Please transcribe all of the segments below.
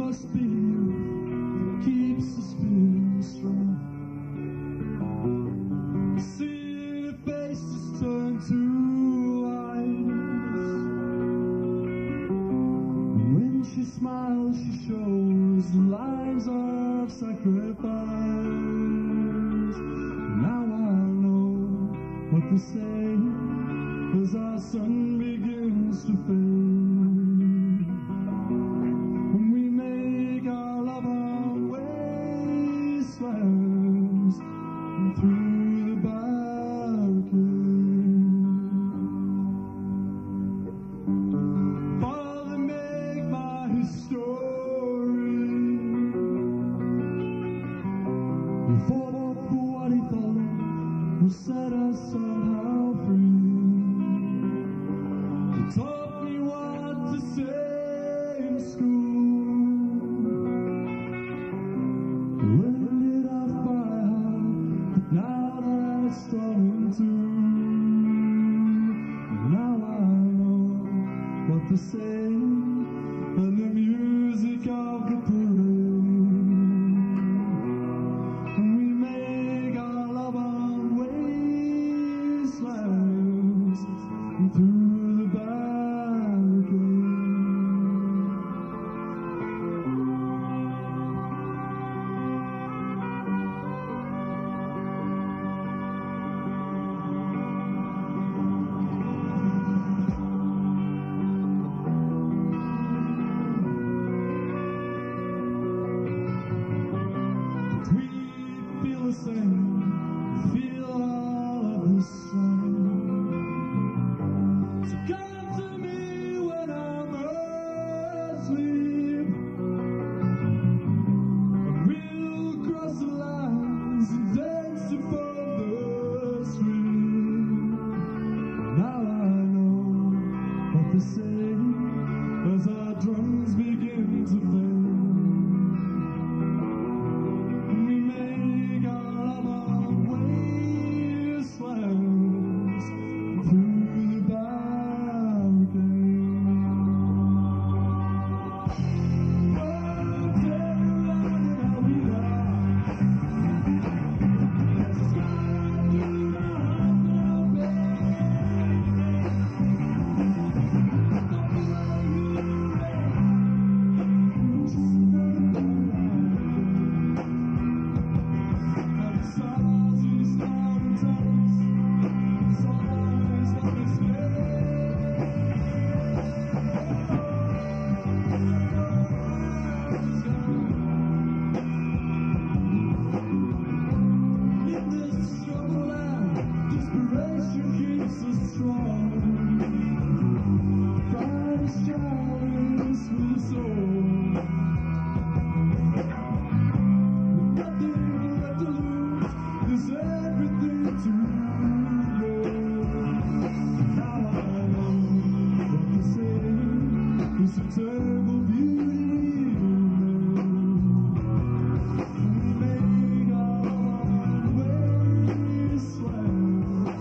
must be you that keeps the spirit strong. See the faces turn to eyes, and when she smiles she shows the lives of sacrifice. Now I know what to say as our sun begins to fade, when we make our love our wastelands and through the barricades. Father, make my story. We fought up for what he thought would set us somehow free. He taught me what to say in school, learned it off by heart, but now that's starting to. Now I know what to say, and the music of the parade, and we make our love our wastelands and through the barricades. We feel the same, feel all of the same. So come to me when I'm asleep, and we'll cross the lines and dance upon the street. Now I know what to say as our drums begin to play. We make our love our wastelands through the barricades. Oh, tell me how we are. Let's ride through the desperation keeps us strong. Pride is challenged with the soul. With nothing left to lose, there's everything to lose. Now I know what to say. It's a terrible beauty. We make our wastelands.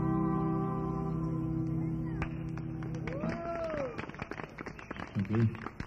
Thank you.